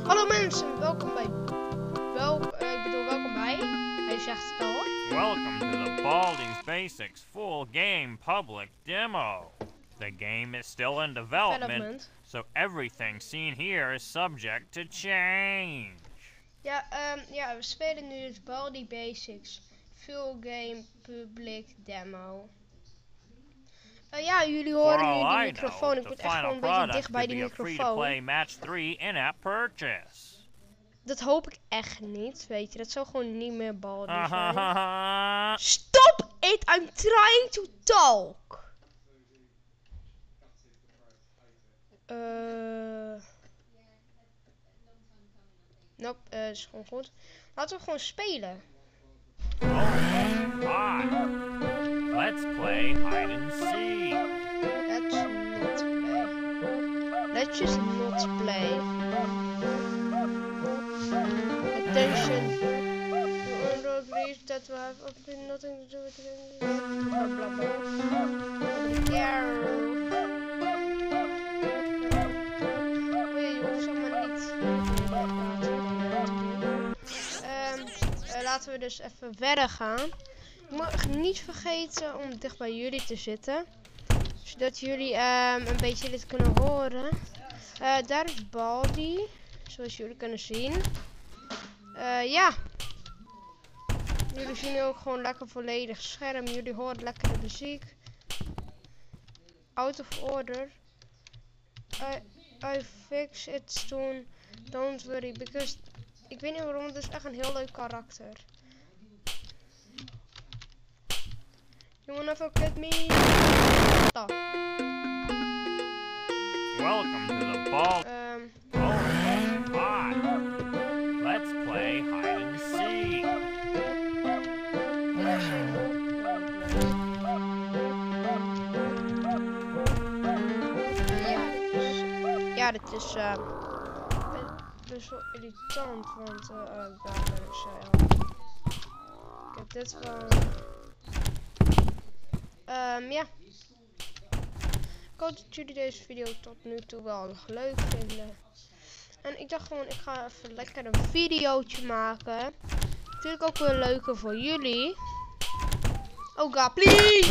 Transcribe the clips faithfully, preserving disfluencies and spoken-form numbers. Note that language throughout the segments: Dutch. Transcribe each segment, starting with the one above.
Hallo mensen, welkom bij... Wel, uh, ik bedoel, welkom bij... Hij zegt het al. Welcome to the Baldi's Basics full game public demo. The game is still in development, Development. so everything seen here is subject to change. Ja, um, ja, we spelen nu het Baldi Basics full game public demo. Uh, ja, jullie horen nu die microfoon. Ik moet echt gewoon een beetje dicht bij die microfoon. Match three in-app purchase. Dat hoop ik echt niet, weet je. Dat zou gewoon niet meer Baldi zijn. Uh-huh. Stop it! I'm trying to talk! Uh... Nope, uh, is gewoon goed. Laten we gewoon spelen. Alright. Let's play hide and seek. Let's not play. Let's just not play. Attention. You all agree that we have nothing to do with it. Blah blah blah. Oei, je hoeft zomaar niet. Um, uh, laten we dus even verder gaan. Ik mag niet vergeten om dicht bij jullie te zitten. Zodat jullie um, een beetje dit kunnen horen. Uh, daar is Baldi. Zoals jullie kunnen zien. Uh, ja. Jullie zien nu ook gewoon lekker volledig scherm. Jullie horen lekker de muziek. Out of order. I, I fix it soon. Don't worry. Because ik weet niet waarom. Het is echt een heel leuk karakter. You wanna forget me? Stop. Welcome to the ball. Um. Oh, hi. Let's play hide and seek. Ja, dit is uh, best wel irritant, want uh, uh, daar ben ik zei al. Ik heb dit gewoon. Um, ja. Ik hoop dat jullie deze video tot nu toe wel nog leuk vinden. En ik dacht gewoon, ik ga even lekker een videootje maken. Natuurlijk ook weer leuker voor jullie. Oh god, please!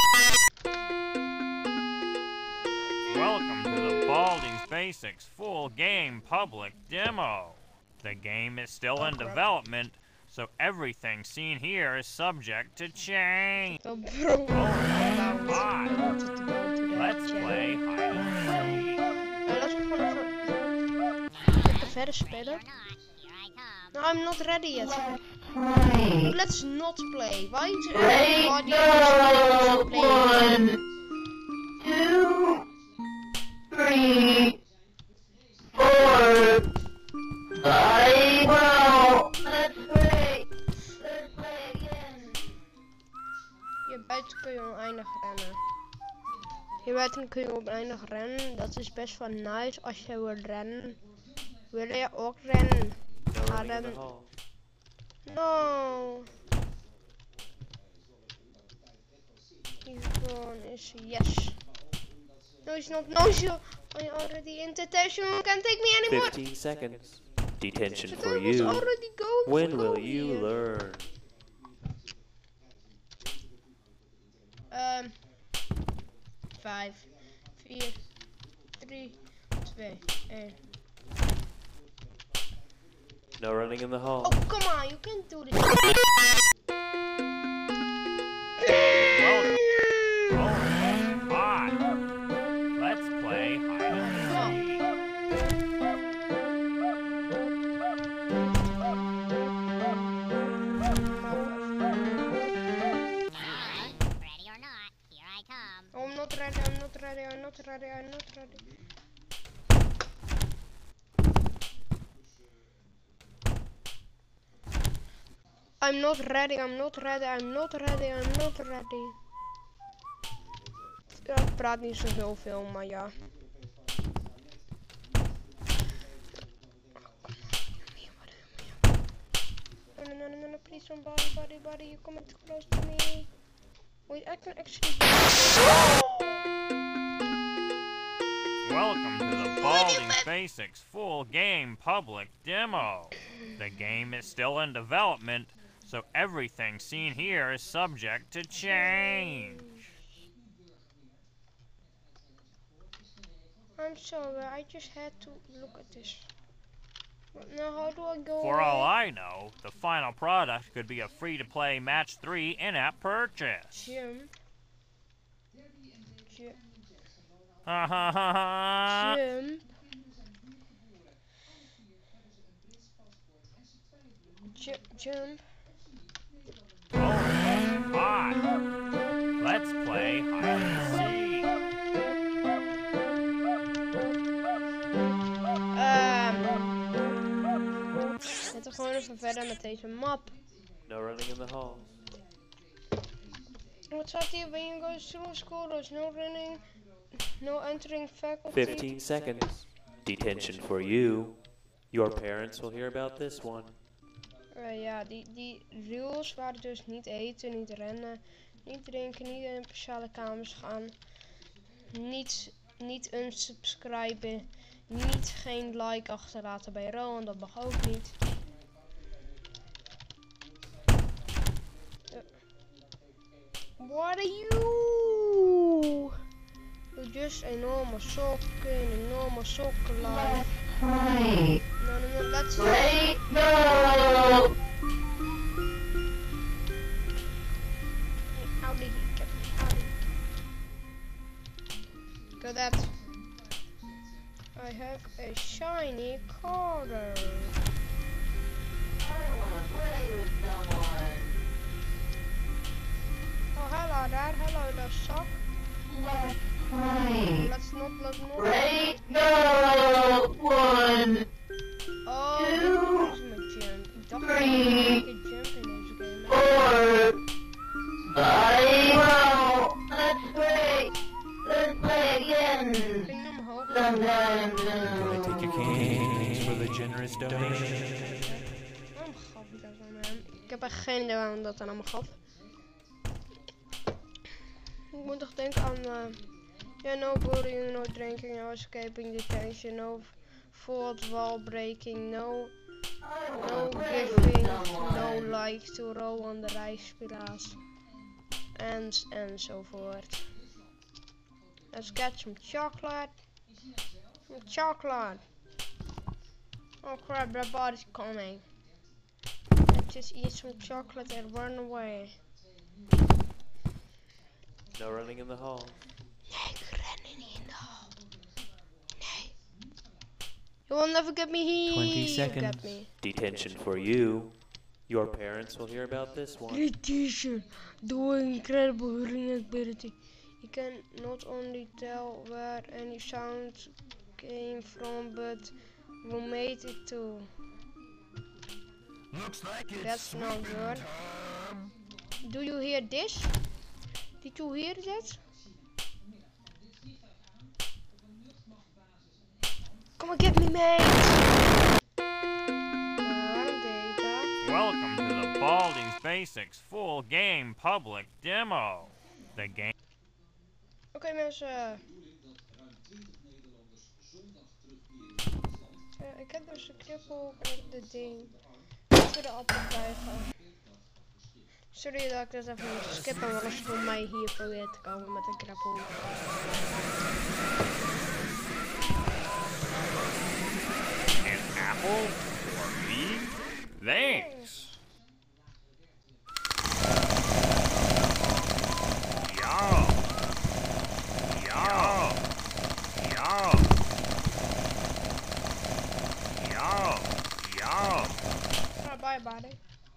Welcome to the Baldi's Basics full game public demo. The game is still in development, so everything seen here is subject to change. Oh bro. Hi. Let's play hide and seek. Uh, laten we gewoon even lekker verder spelen. No, I'm not ready yet. Let's not play. Why is everybody not playing? One, two, three, four, five. Well, let's play. Let's play again. Hier buiten kun je oneindig rennen. Hier buiten kun je oneindig rennen. Dat is best wel nice als je wil rennen. Wil je ook rennen? Ga rennen. No. He's gone. Is yes. No, he's not. No, you. I already in detention. Can't take me anymore. Fifteen seconds. Detention The for time was you. already going. When Go will you here. learn? Um. Vijf, vier, drie, twee, één. No running in the hall. Oh, come on, you can't do this. Welcome. Oh, hi. Let's play hide and seek. Ready or not, here I come. Oh, I'm not ready, I'm not ready, I'm not ready, I'm not ready. I'm not ready, I'm not ready, I'm not ready, I'm not ready. Ja, ik praat niet zo heel veel, maar ja. No, no, no, no, no, please somebody, buddy, buddy, you come too close to me. Wait, I can actually... Welcome to the Balding Basics full game public demo. The game is still in development, so everything seen here is subject to change. I'm sorry, I just had to look at this. Now how do I go For all away? I know, the final product could be a free-to-play match three in-app purchase. Jump. Ju Ha ha ha ha! jump. Ju jump. Oh, fine. Let's play hide and seek. Ehm. Laten we gewoon even verder met deze map. No running in the halls. Wat staat hier? When you go through school, there's no running, no entering faculty. Fifteen seconds. Detention for you. Your parents will hear about this one. Uh, ja, die, die rules waren dus niet eten, niet rennen, niet drinken, niet in speciale kamers gaan, niet, niet unsubscriben, niet geen like achterlaten bij Rowan, dat mag ook niet. Uh, what are you? You're just a normal sock in a normal sock life. Right. No, no, no, let's Wait, no! Out of here, get me out of here. Go that. I have a shiny quarter. I wanna play with someone. Oh, hello there. Hello there, sock. Let's play. Let's not, let's not. Ready, go! One, Oh, two, this is my jump. Ik dacht three, dat ik een jump in deze game. four, five, well, let's play. Let's play again. Ik ging naar omhoog. Sometimes. I take your cane for the generous donation. Waarom gaf ik dat aan hem? Ik heb echt geen idee waarom dat aan hem gaf. Ik moet toch denken aan... Uh, yeah, no bullying, no drinking, no escaping detention, no fourth wall breaking, no... No giving, no like to row on the rijspiraat. En, enzovoort. Let's get some chocolate. Some chocolate. Oh crap, that body's coming. Let's just eat some chocolate and run away. No running in the hall. Nee, ik ren niet in de hal. Nee. You will never get me here. twenty You seconds. Get me. Detention for you. Your parents will hear about this one. Great t-shirt. Doing incredible hearing ability. You can not only tell where any sound came from, but who made it too. Looks like it's That's not good. Do you hear this? Did you hear that? Come and get me, mate! Waarom data? Welcome to the Balding's Basics full game public demo. The game. Oké mensen. Uh, ik heb dus een knuppel en ik heb dit ding. Voor de appel krijgen. Sorry dat ik dat even moet skippen, maar als voor mij hier probeert te komen met een knuppel. An apple for me? Thanks. Yo. Yo. Yo. Yo. Yo. Oh, bye buddy.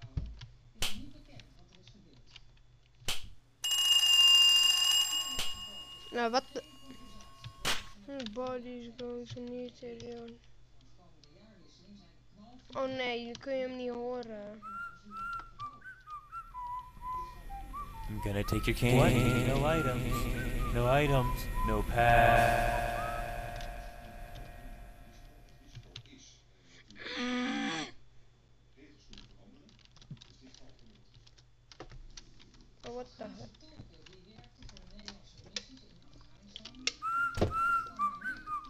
Nou, wat de... Hmm, body's going to need it. Oh nee, nu kun je hem niet horen. I'm gonna take your cane. What? No items. No items. No pass. Oh, what the heck?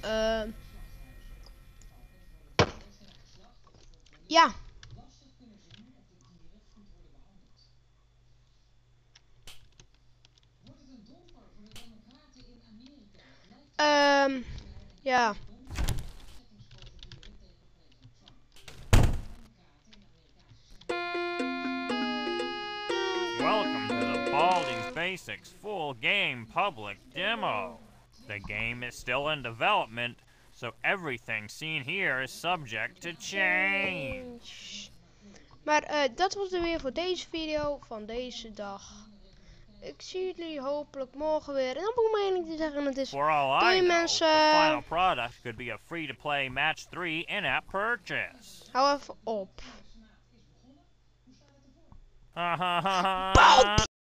Ehm ja. Ehm ja. Welcome to the Balding's Basics full game public demo. The game is still in development, so everything seen here is subject to change. Maar uh, dat was er weer voor deze video van deze dag. Ik zie jullie hopelijk morgen weer. En dan moet ik mening te zeggen, het is... For all Doei I know, mensen. the final product could be a free-to-play match three in-app purchase. Hou even op. Ha ha ha ha.